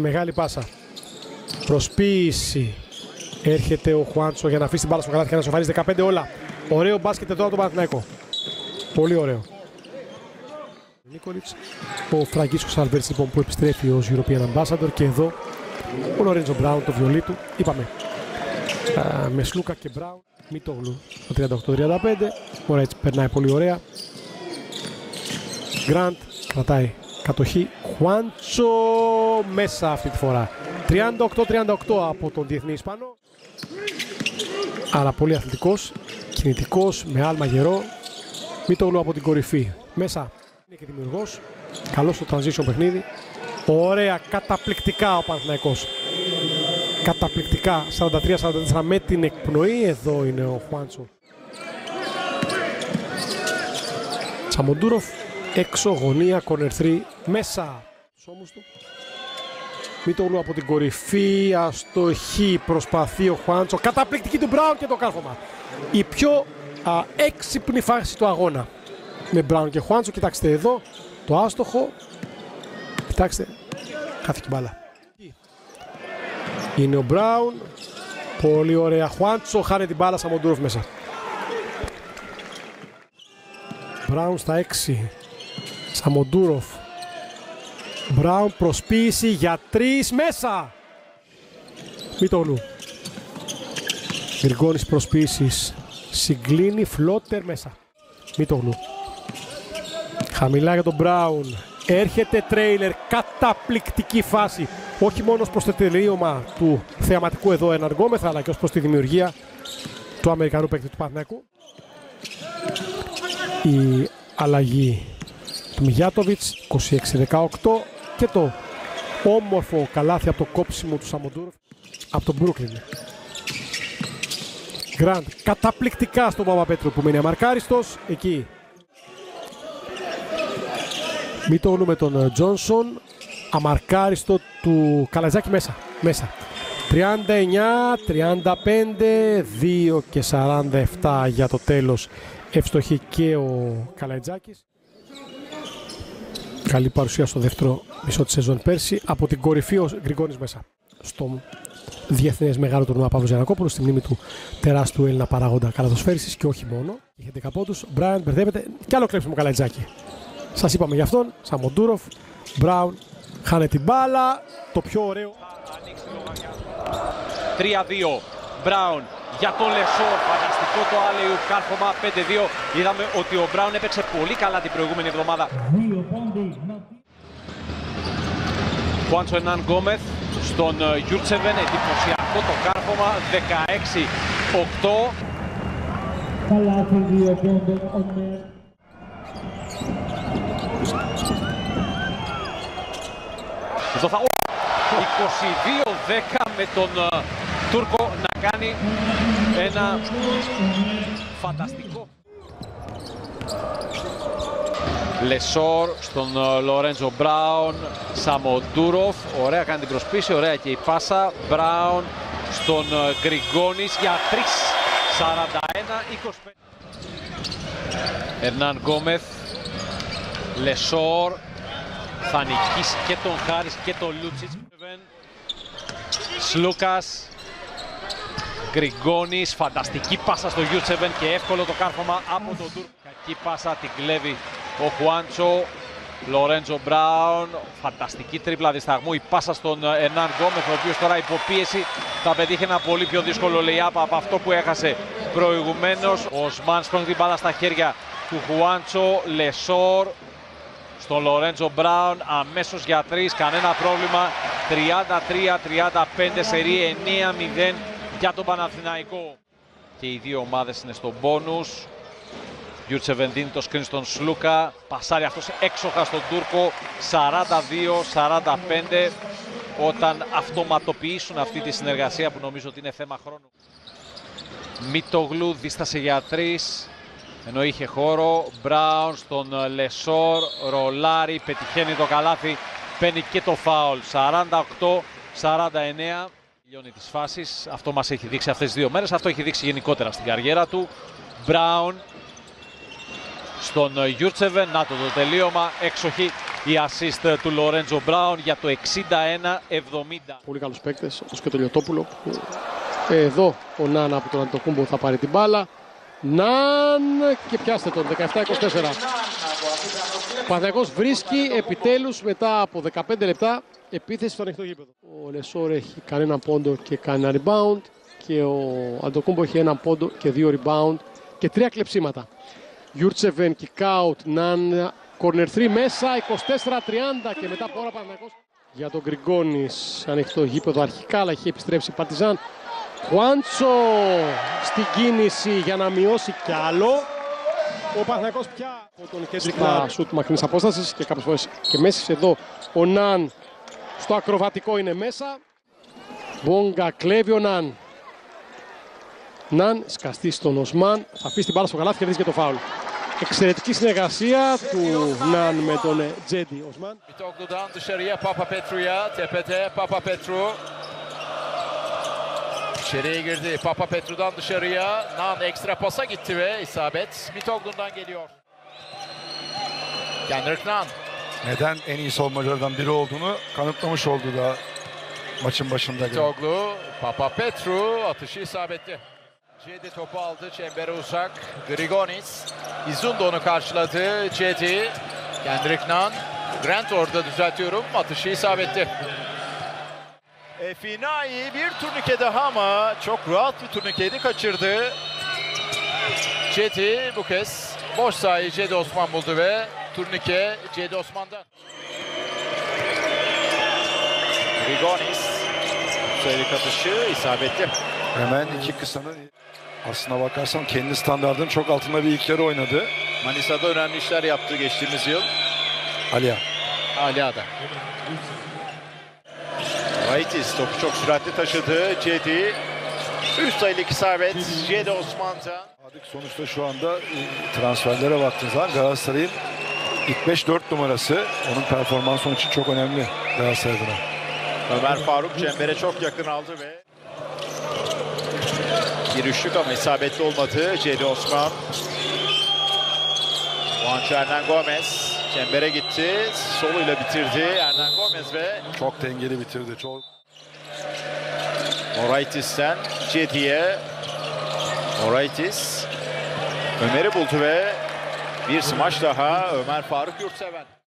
μεγάλη πάσα. Προσποίηση. Έρχεται ο Χουάντσο για να αφήσει την μπάλα στο καλάθι και να σοφαρίζει 15 όλα. Ωραίο μπάσκετ εδώ από τον Παναθηναϊκό. Πολύ ωραίο. Νίκολιτς, ο Φραγκίσκος Αλβέρτς λοιπόν που επιστρέφει ως European Ambassador και εδώ ο Λορέντζο Μπράουν, το βιολί του, είπαμε. Με Σλούκα και Μπράουν, Μητόγλου το 38-35, ωραία έτσι περνάει πολύ ωραία. Γκραντ κρατάει κατοχή, Χουάντσο μέσα αυτή τη φορά. 38-38 από τον διεθνή Ισπανό. Αλλά πολύ αθλητικός, κινητικός, με άλμα γερό. Μητόγλου από την κορυφή, μέσα. Είναι και δημιουργός, καλός στο transition παιχνίδι. Ωραία, καταπληκτικά ο Παναθηναϊκός. Καταπληκτικά, 43-44 με την εκπνοή. Εδώ είναι ο Χουάντσο. Τσαμοντούροφ, έξω, γωνία, corner 3, μέσα. Σώμους του. Μητόγλου από την κορυφή, αστοχή, προσπαθεί ο Χουάντσο. Καταπληκτική του Μπράουν και το κάρφωμα. Η πιο έξυπνη φάση του αγώνα. Με Μπράουν και Χουάντσο, κοιτάξτε εδώ, το άστοχο. Κοιτάξτε, χάθηκε η μπάλα. Είναι ο Μπράουν, πολύ ωραία. Χουάντσο, χάνει την μπάλα, Σαμοντούροφ μέσα. Μπράουν στα 6. Σαμοντούροφ. Μπράουν, προσποίηση για 3, μέσα. Μητόγλου. Γρηγόνης προσποίησης. Συγκλίνει, φλότερ μέσα. Μητόγλου. Χαμηλά για τον Μπράουν. Έρχεται τρέιλερ, καταπληκτική φάση. Όχι μόνο προς το τελείωμα του θεαματικού εδώ εναργόμεθα, αλλά και ως προς τη δημιουργία του Αμερικανού παίκτη του Παναθηναϊκού. Η αλλαγή του Μιγιάτοβιτς, 26-18, και το όμορφο καλάθι από το κόψιμο του Σαμοντούροφ από τον Μπρούκλιν. Γκραντ, καταπληκτικά στον Παπαπέτρου που μένει αμαρκάριστος. Εκεί Μητόγλου με τον Τζόνσον, αμαρκάριστο του Καλατζάκη μέσα. 39-35, 2 και 47 για το τέλος. Ευστοχή και ο Καλατζάκης. Καλή παρουσία στο δεύτερο μισό της σεζόν πέρσι. Από την κορυφή ο Γρηγόνης μέσα. Στο διεθνές μεγάλο τουρνουά Παύλος Γιαννακόπουλος, στη μνήμη του τεράστιου Έλληνα παράγοντα καλαθοσφαίρισης και όχι μόνο. Είχε 10 πόντους. Μπράιν μπερδεύεται. Κι άλλο κλέψιμο Καλατζάκη. Σας είπαμε γι' αυτόν, Σαμοντούροφ, Μπράουν, χάνε την μπάλα, το πιο ωραίο. 3-2, Μπράουν για τον Λεσόρ, φανταστικό το άλλεο κάρφωμα, 5-2. Είδαμε ότι ο Μπράουν έπαιξε πολύ καλά την προηγούμενη εβδομάδα. Χουάντσο Ερνάν Γκόμεθ στον Γιούρτσεβεν, εντυπωσιακό το κάρφωμα, 16-8. Εδώ θα 22-10 με τον Τούρκο να κάνει ένα φανταστικό. Λεσόρ στον Λορέντζο Μπράουν, Σαμοντούροφ, ωραία κάνει την προσπίση, ωραία και η πάσα. Μπράουν στον Γκριγκόνης για 3, 41-25. Ερνάν Γκόμεθ, Λεσόρ, θα νικήσει και τον Χάρις και τον Λούτσιτς. Σλούκας, Γκριγκόνης, φανταστική πάσα στο Γιούτσεβεν και εύκολο το κάρφωμα από τον Τούρκο. Κακή πάσα, την κλέβει ο Χουάντσο. Λορέντζο Μπράουν, φανταστική τρίπλα δισταγμού. Η πάσα στον Ερνάν Γκόμεθ, ο οποίος τώρα υποπίεση θα πετύχει ένα πολύ πιο δύσκολο lay-up από αυτό που έχασε προηγουμένως. Ο Σμάν σπρώχνει την μπάλα στα χέρια του Χουάντσο. Λεσόρ στον Λορέντζο Μπράουν, αμέσως για 3, κανένα πρόβλημα. 33-35, σερί 9-0 για τον Παναθηναϊκό. Και οι δύο ομάδες είναι στο μπόνους. Γιούρτσεβεν δίνει το screen στον Σλούκα, πασάρει αυτός έξοχα στον Τούρκο, 42-45, όταν αυτοματοποιήσουν αυτή τη συνεργασία που νομίζω ότι είναι θέμα χρόνου. Μητόγλου δίστασε για 3, ενώ είχε χώρο. Μπράουν στον Λεσόρ, ρολάρι, πετυχαίνει το καλάθι, παίρνει και το φάουλ. 48-49. Τελειώνει τις φάσεις. Αυτό μας έχει δείξει αυτές τις δύο μέρες. Αυτό έχει δείξει γενικότερα στην καριέρα του. Μπράουν στον Γιούρτσεβεν. Να το τελείωμα. Έξοχη. η assist του Λορέντζο Μπράουν για το 61-70. Πολύ καλούς παίκτες, όπως και το Λιωτόπουλο. Εδώ ο Ναν από τον Αντετοκούμπο θα πάρει την μπάλα. Ναν και πιάστε τον 17-24. Ο Παναθηναϊκός βρίσκει επιτέλους μετά από 15 λεπτά επίθεση στο ανοιχτό γήπεδο. Ο Λεσόρ έχει κάνει ένα πόντο και κάνει ένα rebound και ο Αντετοκούμπο έχει ένα πόντο και 2 rebound και 3 κλεψίματα. Γιούρτσεβεν, kick out, Ναν, corner 3 μέσα, 24-30 και μετά από ώρα Παναθηναϊκός. Για τον Γκριγκόνης, ανοιχτό γήπεδο αρχικά, αλλά έχει επιστρέψει η Παρτιζάν. Χουάντσο στην κίνηση για να μειώσει κι άλλο. Ο Παναθηναϊκός πια από τον Κέντρικ να σουτ μακρινής απόστασης και κάποιες φορές και μέσης. Εδώ ο Ναν στο ακροβατικό είναι μέσα. Μπόγκα κλέβει ο Ναν. Ναν σκαστεί στον Οσμάν, θα αφήσει την μπάλα στο καλάθι και κερδίζει και το φάουλ. Εξαιρετική συνεργασία του Ναν με τον Τζέντι Οσμάν. Mitoglu'dan dışarıya Papapetru'ya, tepede Papapetru. İçeriye girdi. Papapetru'dan dışarıya. Nan ekstra pasa gitti ve isabet Mitoglu'dan geliyor. Kendrick Nunn. Neden en iyi savunmacılardan biri olduğunu kanıtlamış oldu da maçın başında. Mitoglu, Papapetru atışı isabetli. Cedi topu aldı. Çembere uzak. Grigonis. İzun da onu karşıladı. Cedi. Kendrick Nunn. Grant orada düzeltiyorum. Atışı isabetli. Finai bir turnike daha ama çok rahat bir turnikeydi, kaçırdı. Cedi bu kez boş sahayı Cedi Osman buldu ve turnike Cedi Osman'dan. Grigonis. Sayılık atışı isabetli. Hemen iki kısanın aslına bakarsan kendi standartının çok altında bir ilk yarı oynadı. Manisa'da önemli işler yaptı geçtiğimiz yıl. Aliya. Alia'da. Vaitis topu çok süratli taşıdı. Cedi. 3 sayılık isabet Cedi Osman'dan. Sonuçta şu anda transferlere baktığınız zaman Galatasaray'ın ilk 5-4 numarası. Onun performansı onun için çok önemli Galatasaray adına. Ömer Faruk çembere çok yakın aldı ve bir üçlük ama isabetli olmadı. Cedi Osman. Juancho Hernan Gomez çembere gitti. Soluyla bitirdi Hernan Gomez ve Çok dengeli bitirdi. Çok. Moraitis'ten Cedi'ye. Moraitis Ömer'i buldu ve bir smaç daha Ömer Faruk Yurtseven.